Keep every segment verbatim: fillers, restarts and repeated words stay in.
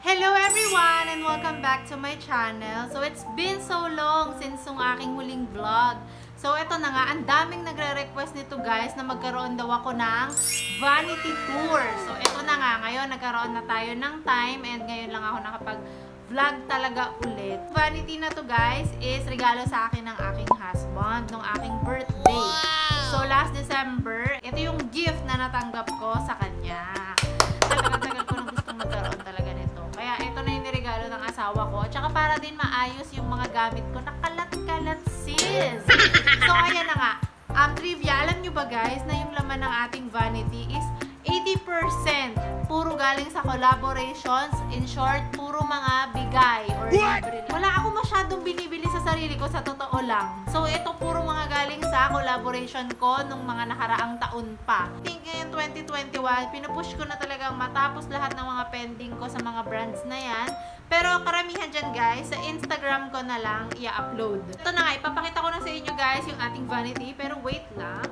Hello everyone and welcome back to my channel. So it's been so long since yung aking huling vlog. So ito na nga, ang daming nagre-request nito guys na magkaroon daw ako ng vanity tour. So ito na nga, ngayon nagkaroon na tayo ng time and ngayon lang ako nakapag-vlog talaga ulit. Vanity na to guys is regalo sa akin ng aking husband nung aking birthday. So last December, ito yung gift na natanggap ko sa kanya. Tagal-tagal ko nang gustong magkaroon talaga nito. Kaya ito na yung niregalo ng asawa ko. Tsaka para din maayos yung mga gamit ko. Nakalat-kalat sis! So ayan na nga. Um, trivia, alam nyo ba guys na yung laman ng ating vanity is eighty percent puro galing sa collaborations. In short, puro mga bigay or libre. Wala ako masyadong binibili sa sarili ko, sa totoo lang. So ito puro mga galing sa collaboration ko nung mga nakaraang taon pa. I think ngayon twenty twenty-one, pinupush ko na talagang matapos lahat ng mga pending ko sa mga brands na yan. Pero karamihan dyan guys, sa Instagram ko na lang i-upload. Ito na nga, ipapakita ko na sa inyo guys yung ating vanity. Pero wait lang.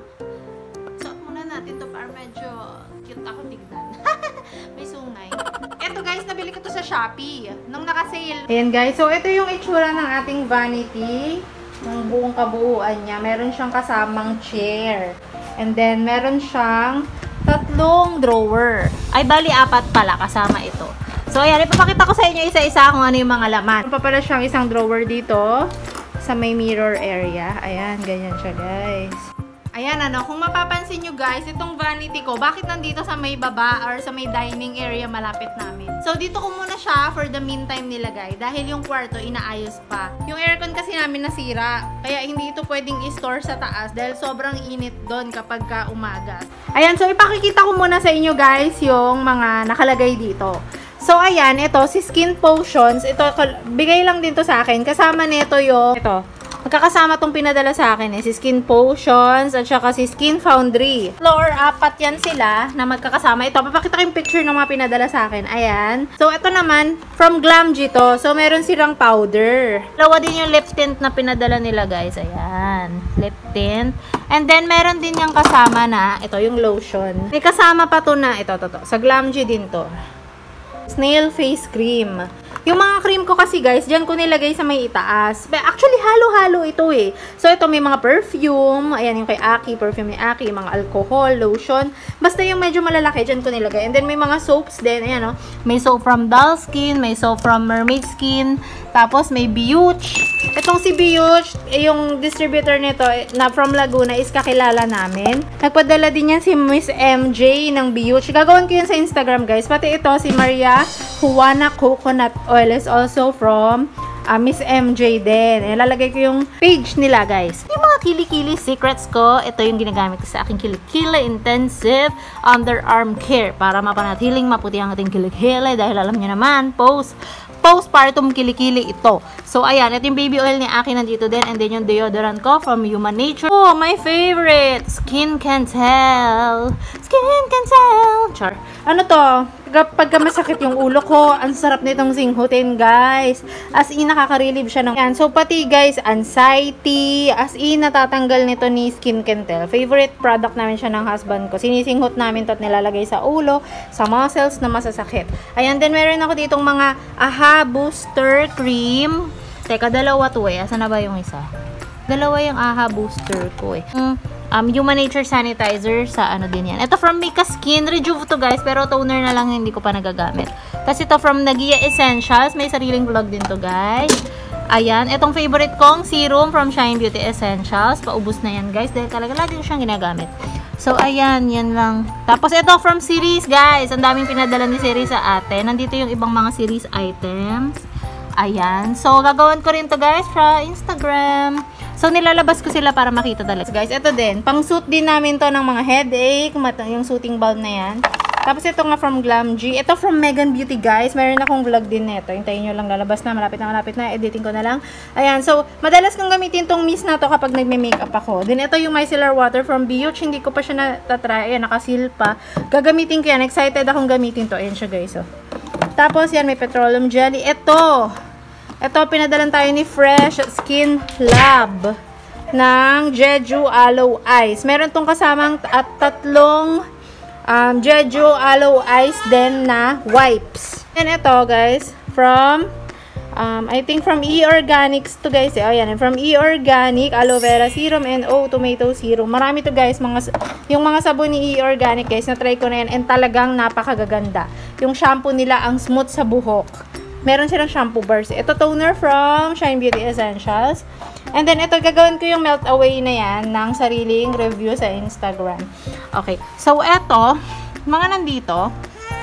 Suot muna natin to para medyo cute ako tignan. May sungay. Ito guys, nabili ko to sa Shopee. Nung naka-sale. Ayan guys, so ito yung itsura ng ating vanity. Ng buong kabuuan niya. Meron siyang kasamang chair. And then, meron siyang tatlong drawer. Ay, bali apat pala kasama ito. So, ayan, ipapakita ko sa inyo isa-isa kung ano yung mga laman. Meron pa pala siyang isang drawer dito sa may mirror area. Ayan, ganyan siya guys. Ayan, ano, kung mapapansin nyo guys, itong vanity ko, bakit nandito sa may baba or sa may dining area malapit namin? So, dito ko muna siya for the meantime nilagay dahil yung kwarto inaayos pa. Yung aircon kasi namin nasira, kaya hindi ito pwedeng i-store sa taas dahil sobrang init doon kapag ka umaga. Ayan, so ipakikita ko muna sa inyo guys yung mga nakalagay dito. So, ayan, ito, si Skin Potions, ito, bigay lang din to sa akin. Kasama nito yung, ito, magkakasama tong pinadala sa akin eh, si Skin Potions at saka si Skin Foundry. Floor, apat yan sila na magkakasama. Ito, papakita ko yung picture ng mga pinadala sa akin. Ayan. So, ito naman, from Glamgy to. So, meron silang powder. Dalawa din yung lip tint na pinadala nila, guys. Ayan. Lip tint. And then, meron din yung kasama na, ito, yung lotion. May kasama pa to na, ito, to, to. Sa Glamgy din to. Snail face cream. Yung mga cream ko kasi guys, dyan ko nilagay sa may itaas. But actually, halo-halo ito eh. So, ito may mga perfume. Ayan, yung kay Aki, perfume ni Aki. Mga alcohol, lotion. Basta yung medyo malalaki, dyan ko nilagay. And then, may mga soaps din. Ayan, oh. May soap from Doll Skin. May soap from Mermaid Skin. Tapos, may Beuch. Itong si Beuch, yung distributor nito na from Laguna is kakilala namin. Nagpadala din yan si Miss M J ng Beuch. Gagawin ko yan sa Instagram guys. Pati ito si Maria Juana Coconut Oil is also from uh, Miss M J din. Ilalagay ko yung page nila guys. Yung mga kilikili secrets ko, ito yung ginagamit ko sa aking kilikili intensive underarm care para mapanatiling maputi ang ating kilikili dahil alam niyo naman, post postpartum kilikili ito. So, ayan. Ito yung baby oil ni Aki nandito din. And then yung deodorant ko from Human Nature. Oh, my favorite! Skin Can Tell. Skin Can Tell. Char. Ano to? Pagka masakit yung ulo ko, ang sarap nitong singhutin, guys. As in, nakaka-relieve siya ng... Yan. So, pati, guys, anxiety. As in, natatanggal nito ni Skin Can Tell. Favorite product namin siya ng husband ko. Sinisinghot namin to at nilalagay sa ulo, sa muscles na masasakit. Ayan. Then, meron ako ditong mga AHA Booster Cream. Teka, dalawa to eh. Asan na ba yung isa? Dalawa yung AHA Booster ko eh. Mm. Um, Human Nature Sanitizer sa ano din yan. Ito from Mika Skin. Rejuve to guys. Pero toner na lang hindi ko pa nagagamit. Tapos ito from Nagia Essentials. May sariling vlog din to guys. Ayan. Itong favorite kong serum from Shine Beauty Essentials. Paubos na yan guys. Dahil talaga lagi ko siyang ginagamit. So, ayan. Yan lang. Tapos ito from series guys. Ang daming pinadala ni series sa atin. Nandito yung ibang mga series items. Ayan. So, gagawin ko rin to guys sa Instagram. So, nilalabas ko sila para makita talaga. Guys, ito din. Pang-suit din namin to ng mga headache. Yung soothing balm na yan. Tapos, ito nga from Glamgy. Ito from Megan Beauty, guys. Meron akong vlog din nito. Hintayin nyo lang, lalabas na. Malapit na, malapit na. Editing ko na lang. Ayan. So, madalas kong gamitin tong mist na to kapag nagme-makeup ako. Then, ito yung micellar water from Beuch. Hindi ko pa siya natatry. Ayan, nakasil pa. Gagamitin ko yan. Excited akong gamitin to. Ayan siya, guys. Oh. Tapos, yan. May petroleum jelly. Ito. Ito, pinadalan tayo ni Fresh Skin Lab ng Jeju Aloe Ice. Meron tong kasamang at tatlong um, Jeju Aloe Ice din na wipes. And ito, guys, from, um, I think from E-Organics to, guys. Eh. Ayan, from E-Organic, aloe vera serum, and O tomato serum. Marami to, guys. Mga, yung mga sabon ni E-Organic, guys, na-try ko na yan. And talagang napakagaganda. Yung shampoo nila, ang smooth sa buhok. Meron silang shampoo bars. Ito, toner from Shine Beauty Essentials. And then, ito, gagawin ko yung melt away na yan ng sariling review sa Instagram. Okay. So, ito, mga nandito,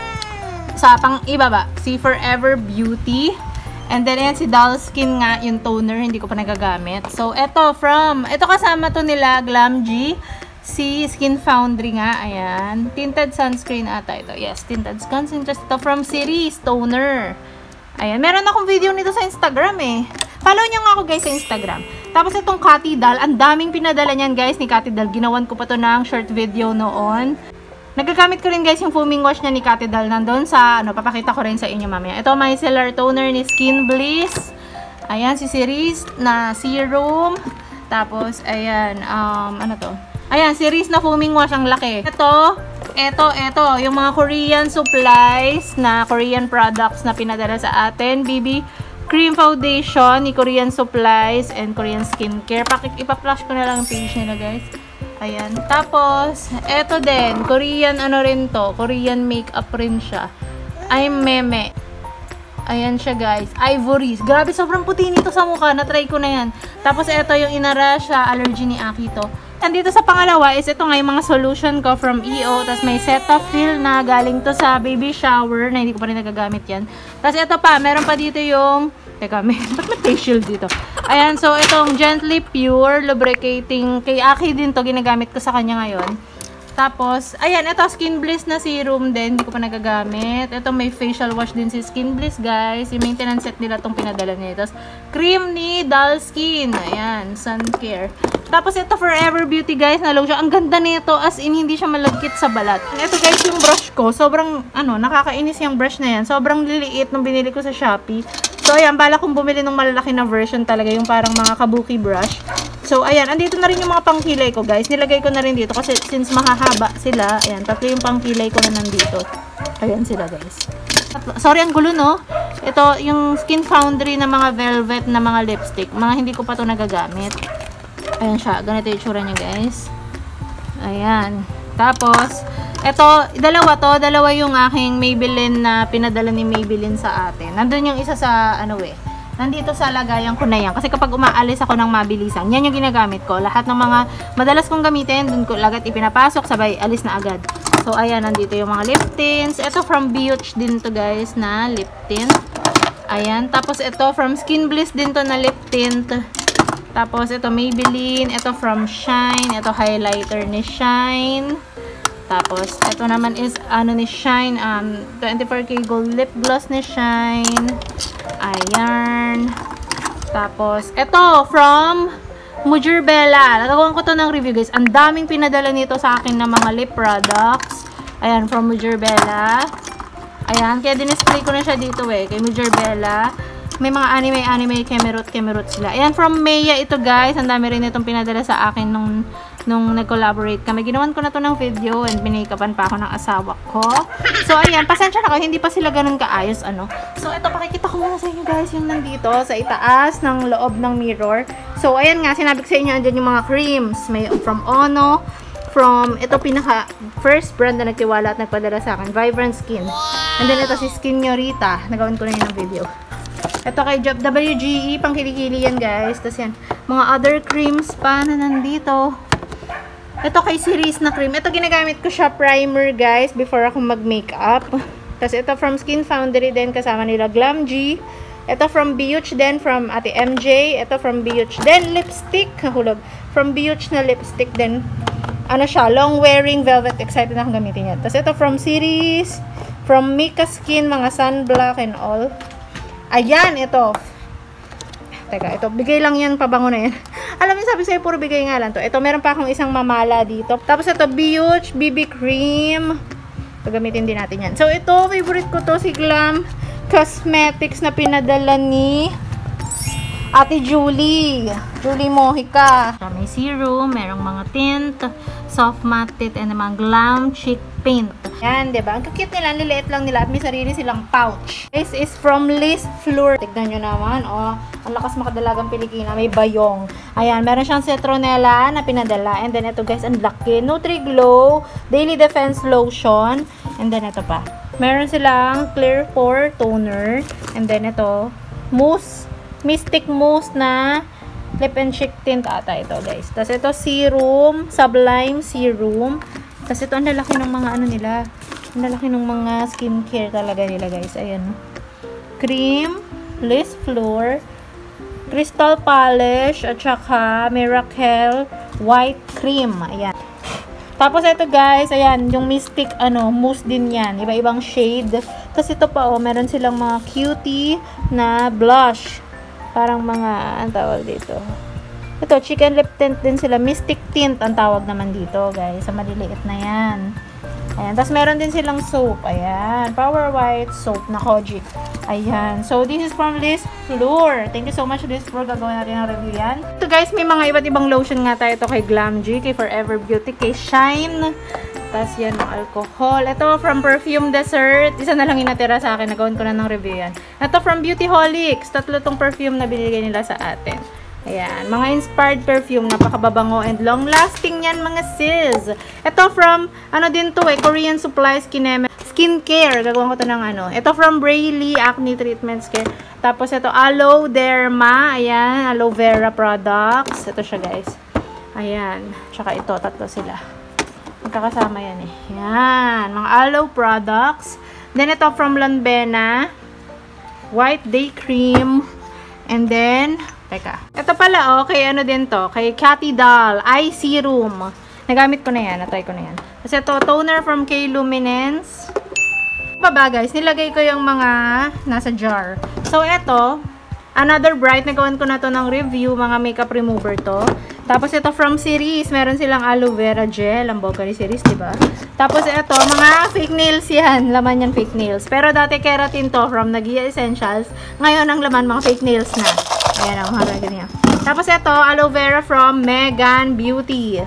sa pang ibaba, si Forever Beauty. And then, ayan, si Doll Skin nga, yung toner, hindi ko pa nagagamit. So, eto, from, eto kasama to nila, Glamg, si Skin Foundry nga, ayan. Tinted sunscreen ata ito. Yes, tinted sunscreen. Ito from series, toner. Ayan, meron akong video nito sa Instagram eh. Follow nyo nga ako guys sa Instagram. Tapos itong Cathy Doll, ang daming pinadala niyan guys ni Cathy Doll. Ginawan ko pa to ng short video noon. Nagagamit ko rin guys yung foaming wash niya ni Cathy Doll. Nandun sa, ano, papakita ko rin sa inyo mamaya. Ito, micellar toner ni Skin Bliss. Ayan, si series na serum. Tapos, ayan, um, ano to? Ayan, series na foaming wash, ang laki. Ito, ito, ito, yung mga Korean supplies na Korean products na pinadala sa atin. B B Cream Foundation ni Korean Supplies and Korean Skincare. Pakik, ipa-flash ko na lang yung page nila guys. Ayan. Tapos, eto din. Korean ano rin to. Korean makeup rin siya. I'm Meme. Ayan siya guys. Ivory. Grabe, sobrang puti nito sa mukha. Na-try ko na yan. Tapos, eto yung Inarasha allergy ni Aki to. Nandito sa pangalawa is ito nga yung mga solution ko from E O. Tapos may Cetaphil na galing to sa baby shower na hindi ko pa rin nagagamit yan. Tapos ito pa. Meron pa dito yung... Teka, may, ba't may face shield dito? Ayan, so itong Gently Pure Lubricating, kay Aki din to, ginagamit ko sa kanya ngayon. Tapos, ayan, ito Skin Bliss na serum din, hindi ko pa nagagamit. Ito may facial wash din si Skin Bliss, guys. Yung maintenance set nila itong pinadala niya. Tapos, cream ni Doll Skin. Ayan, sun care. Tapos, ito Forever Beauty, guys, na lotion. Ang ganda nito, as in, hindi siya malagkit sa balat. Ito, guys, yung brush ko. Sobrang, ano, nakakainis yung brush na yan. Sobrang liliit nung binili ko sa Shopee. So, ayan, bala kong bumili ng malalaki na version talaga, yung parang mga kabuki brush. So, ayan, andito na rin yung mga pangkilay ko, guys. Nilagay ko na rin dito kasi since mahahaba sila, ayan, tatlo yung pangkilay ko na nandito. Ayan sila, guys. Sorry, ang gulo, no? Ito, yung Skin Foundry na mga velvet na mga lipstick. Mga hindi ko pa to nagagamit. Ayan siya. Ganito yung tsura niya, guys. Ayan. Tapos, ito, dalawa to. Dalawa yung aking Maybelline na pinadala ni Maybelline sa atin. Nandun yung isa sa, ano eh, nandito sa lagayan ko na yan. Kasi kapag umaalis ako ng mabilisan, yan yung ginagamit ko. Lahat ng mga madalas kong gamitin, dun ko lagat ipinapasok, sabay alis na agad. So, ayan, nandito yung mga lip tints. Ito from B H din to guys, na lip tint. Ayan. Tapos, ito from Skin Bliss din to na lip tint. Tapos, ito Maybelline. Ito from Shine. Ito highlighter ni Shine. Tapos, ito naman is, ano ni Shine, um, twenty-four K Gold Lip Gloss ni Shine. Ayan. Tapos, ito, from Mujur Bella. Nagawin ko to ng review, guys. Ang daming pinadala nito sa akin na mga lip products. Ayan, from Mujur Bella. Ayan, kaya dinisplay ko na siya dito eh, kay Mujur Bella. May mga anime-anime, kemerut, kemerut sila. Ayan, from Maya ito, guys. Ang dami rin itong pinadala sa akin nung nung nag-collaborate kami. Ginawan ko na to ng video and binikapan pa ako ng asawa ko. So, ayan. Pasensya na kayo. Hindi pa sila ganun kaayos, ano. So, ito, pakikita ko muna sa inyo, guys, yung nandito sa itaas ng loob ng mirror. So, ayan nga. Sinabi ko sa inyo, andyan yung mga creams. May from Ono, from, ito pinaka first brand na nagtiwala at nagpadala sa akin, Vibrant Skin. And then, ito si Skinyorita. Nagawan ko na yun ng video. Ito kay W G E, pang kilikili yan, guys. Tapos yan, mga other creams pa na nandito. Ito kay series na cream. Ito ginagamit ko siya primer, guys, before ako mag-makeup. Tapos ito from Skin Foundry din, kasama nila Glamg. Ito from B H din, from Ate M J. Ito from B H din, lipstick. Hulog. From B H na lipstick din. Ano siya, long wearing velvet. Excited na akong gamitin yan. Tapos ito from series, from Mika Skin, mga sunblock and all. Ayan, ito. Teka, ito. Bigay lang yan, pabango na yan. Alam niyo, sabi sa'yo, puro bigay nga lang to. Ito, meron pa akong isang mamala dito. Tapos ito, B H B B Cream. Pagamitin din natin yan. So, ito, favorite ko to, si Glam Cosmetics na pinadala ni Ate Julie. Julie Mojica. May serum, merong mga tint, soft matte tint, and mga glam cheek paint. Yan, diba? Ang cute nila, liliit lang nila at may sarili silang pouch. This is from Liz Fleur. Tignan nyo naman, oh. Ang lakas makadalagang Pilipina. May bayong. Ayan, meron siyang citronella na pinadala. And then ito guys, ang laki. Nutri-Glow Daily Defense Lotion. And then ito pa. Meron silang Clear Pore Toner. And then ito, mousse. Mystic Mousse na lip and cheek tint ata ito guys. Tapos ito serum, Sublime Serum. Tapos ito ang lalaki ng mga ano nila. Ang lalaki ng mga skincare talaga nila guys. Ayan. Cream, Liz Fleur, Crystal Polish, at saka Miracle White Cream. Ayan. Tapos ito guys, ayan, yung Mystic ano, mousse din yan. Iba-ibang shade. Tapos ito pa oh, meron silang mga cutie na blush. Parang mga, ang tawag dito. Ito, chicken lip tint din sila. Mystic tint ang tawag naman dito, guys. Sa maliliit na yan. Ayan. Tapos meron din silang soap. Ayan. Power White Soap na Kojic. Ayan. So, this is from Liz Fleur. Thank you so much, Liz Fleur. Gagawin natin ang review yan. Ito, guys, may mga iba't ibang lotion nga tayo. Ito kay Glamgy, kay Forever Beauty, kay Shine. Tapos yan, ng alcohol. Ito, from Perfume Dessert. Isa na lang yung natira sa akin. Nagawin ko na ng review yan. Ito, from Beautyholics. Tatlo tong perfume na binigay nila sa atin. Ayan. Mga inspired perfume. Napakababango and long-lasting yan, mga sis. Ito, from, ano din to eh, Korean Supply Skin Skincare. Gagawin ko to ng ano. Ito, from Braylee Acne Treatment Care. Tapos, ito, Aloe Derma. Ayan. Aloe Vera Products. Ito siya, guys. Ayan. Tsaka ito, tatlo sila. Magkakasama yan eh. Yan. Mga aloe products. Then, ito from Lanvena. White Day Cream. And then, teka. Ito pala, oh, kay ano din to. Kay Cathy Doll. Eye Serum. Nagamit ko na yan. Natry ko na yan. Kasi ito, toner from K-Luminance. Baba, guys. Nilagay ko yung mga nasa jar. So, ito, Another Bright. Nagawan ko na to ng review. Mga makeup remover to. Tapos ito from Series, meron silang aloe vera gel. Ang boga ni Series, diba? Tapos ito, mga fake nails yan. Laman yan fake nails. Pero dati keratin to from Nagia Essentials. Ngayon ang laman mga fake nails na. Ayan ang mga ganyan. Tapos ito, aloe vera from Megan Beauty.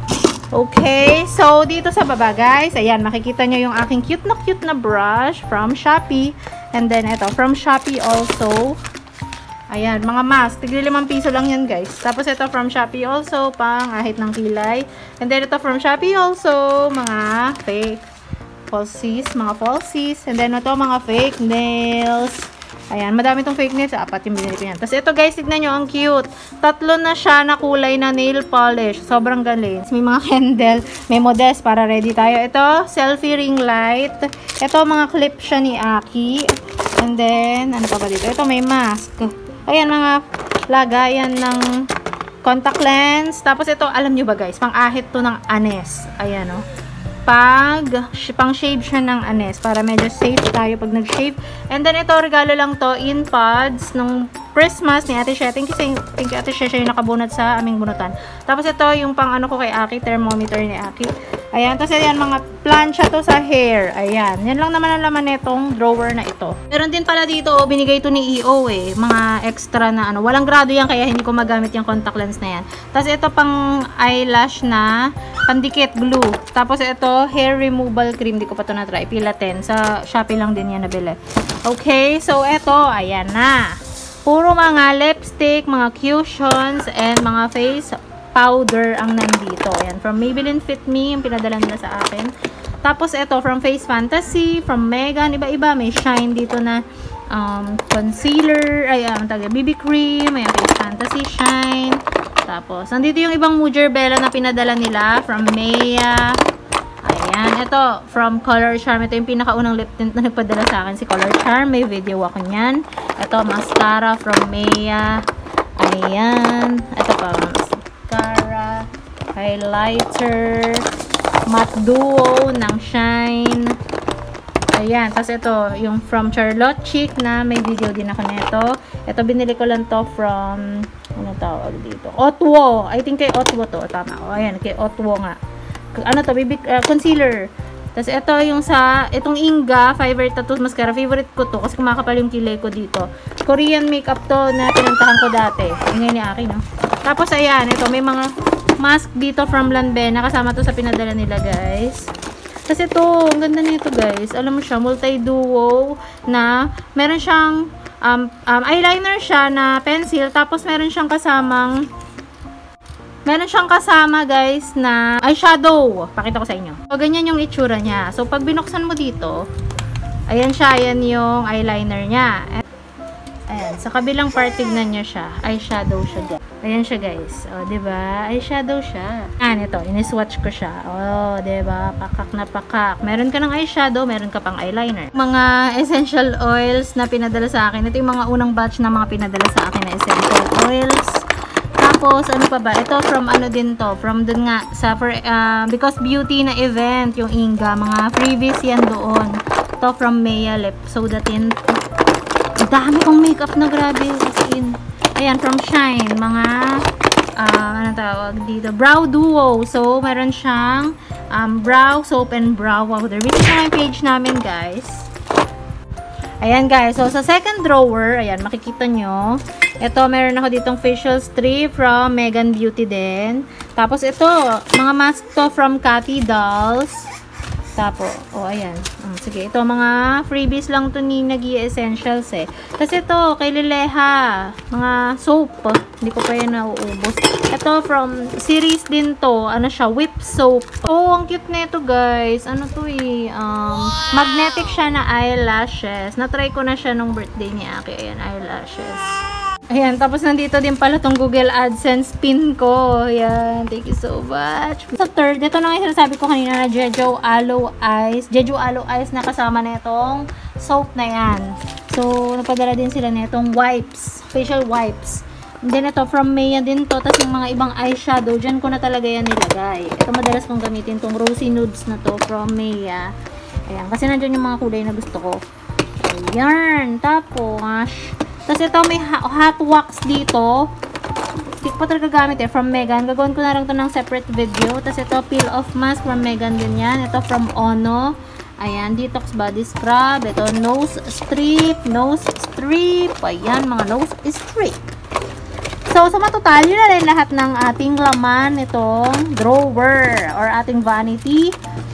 Okay, so dito sa baba guys, ayan, makikita nyo yung aking cute na cute na brush from Shopee. And then ito, from Shopee also. Ayan, mga mask. Tigli limang piso lang yan, guys. Tapos ito from Shopee also, pang ahit ng kilay. And then ito from Shopee also, mga fake falsies, mga falsies. And then ito, mga fake nails. Ayan, madami itong fake nails. Apat yung binili ko yan. Tapos ito, guys, tignan nyo, ang cute. Tatlo na siya na kulay na nail polish. Sobrang galing. May mga candle, may modest para ready tayo. Ito, selfie ring light. Ito, mga clip siya ni Aki. And then, ano pa ba dito? Ito, may mask. Ayan, mga lagayan ng contact lens. Tapos ito, alam nyo ba guys, pang-ahit to ng anes. Ayan, oh. Pag, pang-shave siya ng anes. Para medyo safe tayo pag nag-shave. And then ito, regalo lang to in pods nung Christmas ni Ate Shea. Thank you, thank you Ate Shea, siya yung nakabunot sa aming bunutan. Tapos ito, yung pang ano ko kay Aki, thermometer ni Aki. Ayan, tapos ayan, mga plancha to sa hair. Ayan, yan lang naman ang laman nitong drawer na ito. Meron din pala dito, oh, binigay to ni E O eh. Mga extra na ano. Walang grado yan, kaya hindi ko magamit yung contact lens na yan. Tapos ito pang eyelash na pandikit glue. Tapos ito, hair removal cream. Di ko pa to na-try. Pila ten. Sa Shopee lang din yan nabili. Okay, so ito, ayan na. Puro mga lipstick, mga cushions, and mga face powder ang nandito. Ayan, from Maybelline Fit Me, yung pinadala nila sa akin. Tapos ito, from Face Fantasy, from Megan, iba-iba. May shine dito na um, concealer, ayan, taga B B cream, ayan, Face Fantasy shine. Tapos, nandito yung ibang Mujir Bella na pinadala nila, from Maya. Ayan, ito, from Color Charm. Ito yung pinakaunang lip tint na nagpadala sa akin, si Color Charm. May video ako niyan. Ito, mascara from Maya. Ayan. Ito pa, mascara, highlighter, matte duo ng Shine. Ayan. Tapos ito, yung from Charlotte Chic na may video din ako nito. Ito, binili ko lang to from, ano tawag dito? Otwo. I think kay Otwo to. Tama. O, ayan, kay Otwo nga. Ano to? Baby, uh, concealer. Tapos ito yung sa, itong Inga Fiber Tattoo Mascara. Favorite ko to kasi kumakapal yung kilay ko dito. Korean makeup to na pinuntahan ko dati. Ingay ni akin, no? Tapos ayan, ito may mga mask dito from Lanvena. Kasama to sa pinadala nila, guys. Kasi ito, ang ganda nito, guys. Alam mo siya, multi-duo na meron siyang um, um, eyeliner siya na pencil. Tapos meron siyang kasamang Meron siyang kasama, guys, na eyeshadow. Pakita ko sa inyo. So, ganyan yung itsura niya. So, pag binuksan mo dito, ayan siya, ayan yung eyeliner niya. Ayan, sa kabilang part, tignan niya siya. Eyeshadow siya, guys. Ayan siya, guys. O, diba? Eyeshadow siya. Ayan, ito. Iniswatch ko siya. O, diba? Pakak na pakak. Meron ka ng eyeshadow, meron ka pang eyeliner. Mga essential oils na pinadala sa akin. Ito yung mga unang batch na mga pinadala sa akin na essential oils. Tapos, ano pa ba? Ito from ano din to. From dun nga, sa for, uh, Because Beauty na event, yung Inga. Mga freebies yan doon. Ito from Maya Lip Soda Tint. Ang dami kong makeup na grabe. In. Ayan, from Shine. Mga, uh, ano tawag dito? Brow Duo. So, meron siyang um, brow soap and brow powder. Visit na yung page namin, guys. Ayan, guys. So, sa second drawer, ayan, makikita nyo. Ito, meron ako ditong facial strip from Megan Beauty din. Tapos, ito, mga mask to from Cathy Dolls. Tapos, oh, ayan. Um, sige, ito, mga freebies lang to ni Nagi Essentials eh. Kasi ito, kay Lileha, mga soap. Hindi ko pa yan nauubos. Ito, from series din to. Ano siya? Whip soap. Oh, ang cute nito, guys. Ano to eh? Um, magnetic siya na eyelashes. Na-try ko na siya nung birthday ni Aki. Ayan, eyelashes. Ayan, tapos nandito din pala tong Google AdSense pin ko. Ayan, thank you so much. Sa third, ito na nga yung sinasabi ko kanina na Jeju Aloe Eyes. Jeju Aloe Eyes na kasama na itong soap na yan. So, napadala din sila na itong wipes, facial wipes. And then ito, from Maya din to. Tapos yung mga ibang eyeshadow, dyan ko na talaga yan nilagay. Ito madalas kong gamitin tong Rosy Nudes na to from Maya. Ayan, kasi nandyan yung mga kulay na gusto ko. Ayan, tapos Tapos ito, may hot wax dito. Hindi ko pa talaga gamit eh. From Megan. Gagawin ko na lang ito ng separate video. Tapos ito, peel off mask from Megan din yan. Ito from Ono. Ayan, detox body scrub. Ito, nose strip. Nose strip. Ayan, mga nose strip. So, sa matotal, yun na rin lahat ng ating laman. Itong drawer. Or ating vanity.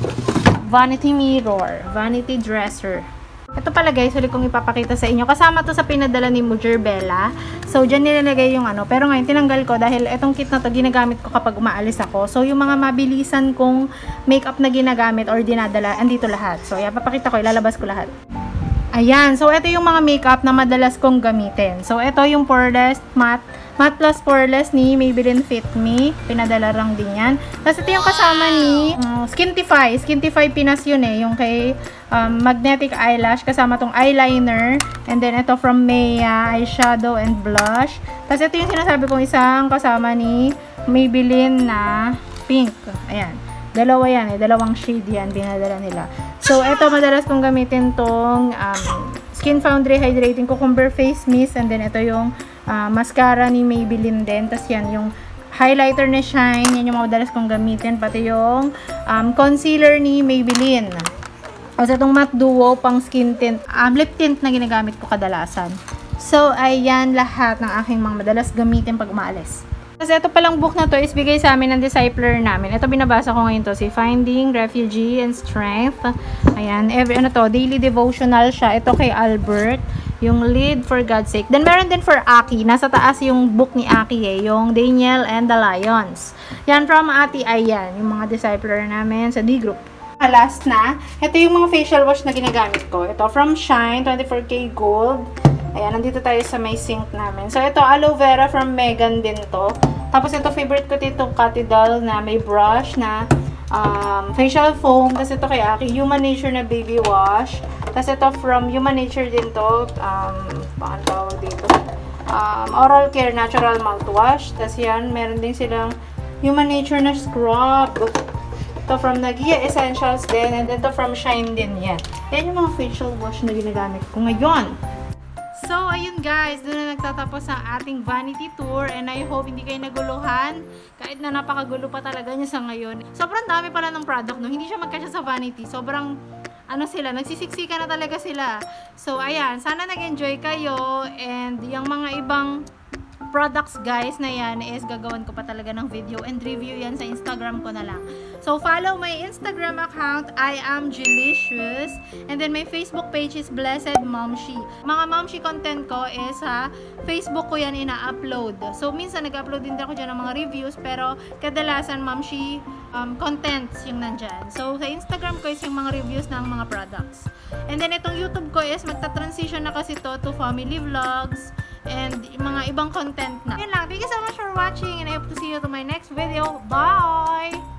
Vanity mirror. Vanity dresser. Ito pala guys, huli kong ipapakita sa inyo. Kasama to sa pinadala ni Mujer Bella. So, dyan nilalagay yung ano. Pero ngayon, tinanggal ko dahil itong kit na to, ginagamit ko kapag umaalis ako. So, yung mga mabilisan kong makeup na ginagamit or dinadala, andito lahat. So, ayan, papakita ko, ilalabas ko lahat. Ayan. So, ito yung mga makeup na madalas kong gamitin. So, ito yung Poreless Matte. Matte Plus Poreless ni Maybelline Fit Me. Pinadala lang din yan. Tapos ito yung kasama ni um, Skintify. Skintify Pinas yun eh. Yung kay um, Magnetic Eyelash. Kasama tong eyeliner. And then ito from Maya. Eyeshadow and blush. Tapos ito yung sinasabi kong isang kasama ni Maybelline na pink. Ayan. Dalawa yan eh. Dalawang shade yan. Binadala nila. So ito madalas kong gamitin tong um, Skin Foundry Hydrating Cucumber Face Mist. And then ito yung Uh, mascara ni Maybelline din. Tapos yan, yung highlighter ni Shine. Yan yung madalas kong gamitin. Pati yung um, concealer ni Maybelline. Tapos itong matte duo pang skin tint. Um, lip tint na ginagamit ko kadalasan. So, ayan lahat ng aking mga madalas gamitin pag umaalis. Kasi ito palang book na to is bigay sa amin ng discipler namin. Ito binabasa ko ngayon to. Si Finding Refugee and Strength. Ayan. Every, ano to, daily devotional siya. Ito kay Albert. Yung Lead for God's Sake. Then, meron din for Aki. Nasa taas yung book ni Aki eh. Yung Daniel and the Lions. Yan from Ate Ayan. Yung mga discipler namin sa D-Group. Last na. Ito yung mga facial wash na ginagamit ko. Ito from Shine. twenty-four K Gold. Ayan. Nandito tayo sa may sink namin. So, ito aloe vera from Megan din to. Tapos, ito favorite ko dito Cathy Doll na may brush na um, facial foam. Tapos, ito kay Aki. Human Nature na baby wash. Tapos ito from Human Nature din to. Um, paano tawag dito? Um, Oral Care Natural Mouthwash. Tapos yan, meron din silang Human Nature na scrub. Ito from Nagi Essentials din. And ito from Shine din yan. Yan yung mga facial wash na ginagamit ko ngayon. So, ayun guys, doon na nagtatapos ang ating vanity tour and I hope hindi kayo naguluhan kahit na napakagulo pa talaga niya sa ngayon. Sobrang dami pala ng product, no? Hindi siya magkasya sa vanity. Sobrang, ano sila, nagsisiksika na talaga sila. So, ayan, sana nag-enjoy kayo and yung mga ibang products guys na yan is gagawan ko pa talaga ng video and review yan sa Instagram ko na lang. So, follow my Instagram account, I am Jilicious. And then, my Facebook page is Blessed Momshi. Mga Momshi content ko is sa Facebook ko yan ina-upload. So, minsan nag-upload din ako dyan ng mga reviews, pero kadalasan Momshi um, contents yung nandyan. So, sa Instagram ko is yung mga reviews ng mga products. And then, itong YouTube ko is magta-transition na kasi to to family vlogs and mga ibang content na. Yun lang. Thank you so much for watching and I hope to see you to my next video. Bye!